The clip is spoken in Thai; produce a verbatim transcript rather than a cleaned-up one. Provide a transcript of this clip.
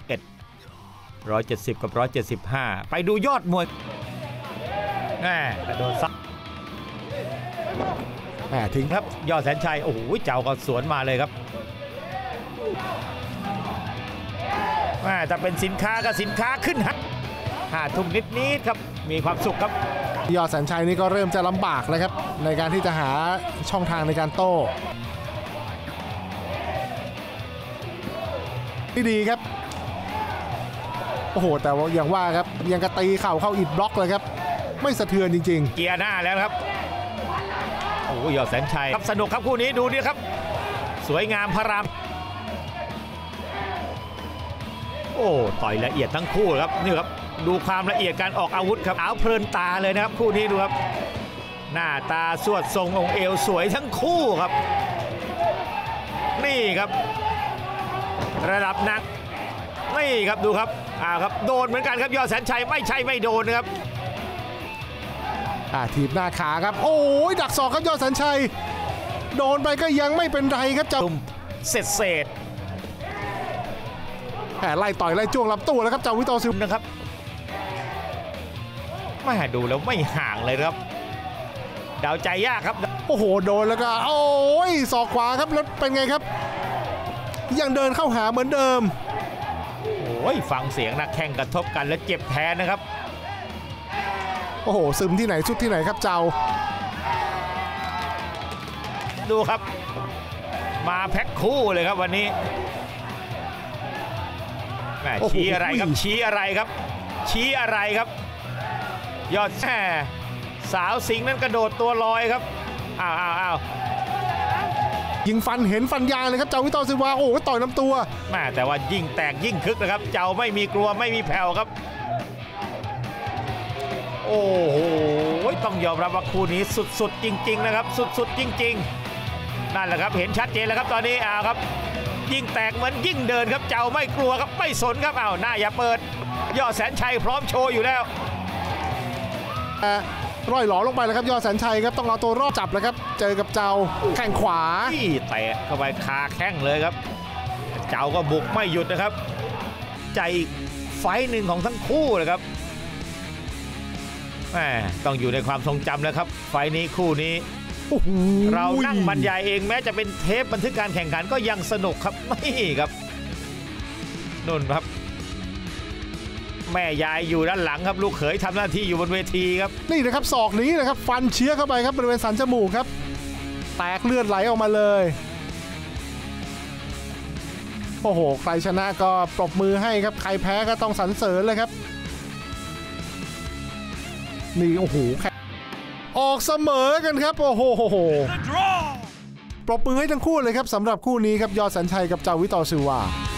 เอ็ด ร้อยเจ็ดสิบกับร้อยเจ็ดสิบห้าไปดูยอดมวยแหมกระโดดซัดแหมถึงครับยอดแสนชัยโอ้โหเจ้าก็สวนมาเลยครับแหมถ้าเป็นสินค้าก็สินค้าขึ้นฮะห้าทุ่มนิดๆครับมีความสุขครับยอดแสนชัยนี่ก็เริ่มจะลำบากแล้วครับในการที่จะหาช่องทางในการโต้ที่ดีครับโอ้โหแต่ว่าอย่างว่าครับยังกระตีเข่าเข้าอิดบล็อกเลยครับไม่สะเทือนจริงๆเกียร์หน้าแล้วครับโอ้ยอดแสนชัยครับสนุกครับคู่นี้ดูดิครับสวยงามพระรามโอ้ต่อยละเอียดทั้งคู่ครับนี่ครับดูความละเอียดการออกอาวุธครับเอาเพลินตาเลยนะครับคู่นี้ดูครับหน้าตาสวดทรงองค์เอวสวยทั้งคู่ครับนี่ครับระดับนักนี่ครับดูครับอ่าครับโดนเหมือนกันครับยอดแสนชัยไม่ใช่ไม่โดนนะครับอ่าทีบหน้าขาครับโอ้ยดักศอกครับยอดแสนชัยโดนไปก็ยังไม่เป็นไรครับเจ้าเสร็จเศษแต่ไล่ต่อยไล่จ้วงลำตัวแล้วครับเจ้าวิโตซึมนะครับไม่ดูแล้วไม่ห่างเลยครับเดาใจยากครับโอ้โหโดนแล้วก็โอ้ยศอกขวาครับแล้วเป็นไงครับยังเดินเข้าหาเหมือนเดิมโอ้ยฟังเสียงนักแข่งกระทบกันแล้วเจ็บแทนนะครับโอ้โหซึมที่ไหนสุดที่ไหนครับเจ้าดูครับมาแพ็คคู่เลยครับวันนี้แหมชี้อะไรครับชี้อะไรครับชี้อะไรครับยอดแช่สาวสิงห์นั้นกระโดดตัวลอยครับอ้าวอ้าวอ้าวยิงฟันเห็นฟันยางเลยครับเจ้าวิโตซึวาโอ้โหต่อยน้ำตัวแม่แต่ว่ายิ่งแตกยิ่งคึกนะครับเจ้าไม่มีกลัวไม่มีแผ่วครับโอ้โหต้องยอมรับว่าคู่นี้สุดๆจริงๆนะครับสุดๆจริงๆนั่นแหละครับเห็นชัดเจนแล้วครับตอนนี้อ้าวครับยิ่งแตกเหมือนยิ่งเดินครับเจ้าไม่กลัวครับไม่สนครับอ้าวหน้าอย่าเปิดยอดแสนชัยพร้อมโชว์อยู่แล้วร่อยหลอลงไปแล้วครับยอดแสนชัยครับต้องเอาตัวรอดจับเลยครับเจอกับเจ้าแข้งขวาที่แตะเข้าไปคาแข้งเลยครับเจ้าก็บุกไม่หยุดนะครับใจไฟหนึ่งของทั้งคู่เลยครับแหมต้องอยู่ในความทรงจำแล้วครับไฟนี้คู่นี้เรานั่งบรรยายเองแม้จะเป็นเทปบันทึกการแข่งขันก็ยังสนุกครับนี่ครับนุ่นครับแม่ยายอยู่ด้านหลังครับลูกเขยทำหน้าที่อยู่บนเวทีครับนี่นะครับศอกนี้นะครับฟันเชื้อเข้าไปครับบริเวณสันจมูกครับแตกเลือดไหลออกมาเลยโอ้โหใครชนะก็ปรบมือให้ครับใครแพ้ก็ต้องสรรเสริญเลยครับนี่โอ้โหออกเสมอกันครับโอ้โหปรบมือให้ทั้งคู่เลยครับสำหรับคู่นี้ครับยอดแสนชัยกับเจ้าวิโตซึวา